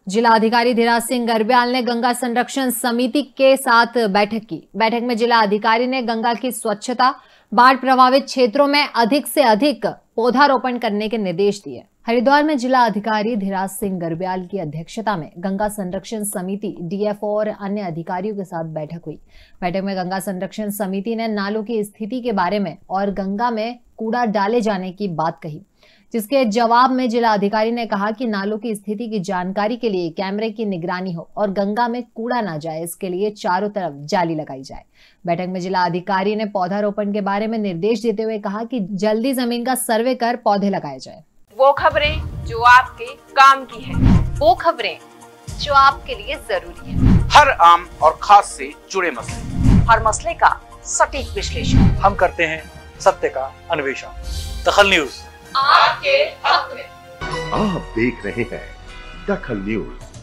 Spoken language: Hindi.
जिला अधिकारी धीराज सिंह गर्ब्याल ने गंगा संरक्षण समिति के साथ बैठक की। बैठक में जिला अधिकारी ने गंगा की स्वच्छता, बाढ़ प्रभावित क्षेत्रों में अधिक से अधिक पौधारोपण करने के निर्देश दिए। हरिद्वार में जिला अधिकारी धीराज सिंह गर्ब्याल की अध्यक्षता में गंगा संरक्षण समिति डीएफओ और अन्य अधिकारियों के साथ बैठक हुई। बैठक में गंगा संरक्षण समिति ने नालों की स्थिति के बारे में और गंगा में कूड़ा डाले जाने की बात कही, जिसके जवाब में जिला अधिकारी ने कहा कि नालों की स्थिति की जानकारी के लिए कैमरे की निगरानी हो और गंगा में कूड़ा ना जाए, इसके लिए चारों तरफ जाली लगाई जाए। बैठक में जिला अधिकारी ने पौधारोपण के बारे में निर्देश देते हुए कहा कि जल्दी जमीन का सर्वे कर पौधे लगाए जाए। वो खबरें जो आपके काम की है, वो खबरें जो आपके लिए जरूरी है, हर आम और खास से जुड़े मसले, हर मसले का सटीक विश्लेषण हम करते हैं, सत्य का अन्वेषण। दखल न्यूज आपके हक में। आप देख रहे हैं दखल न्यूज।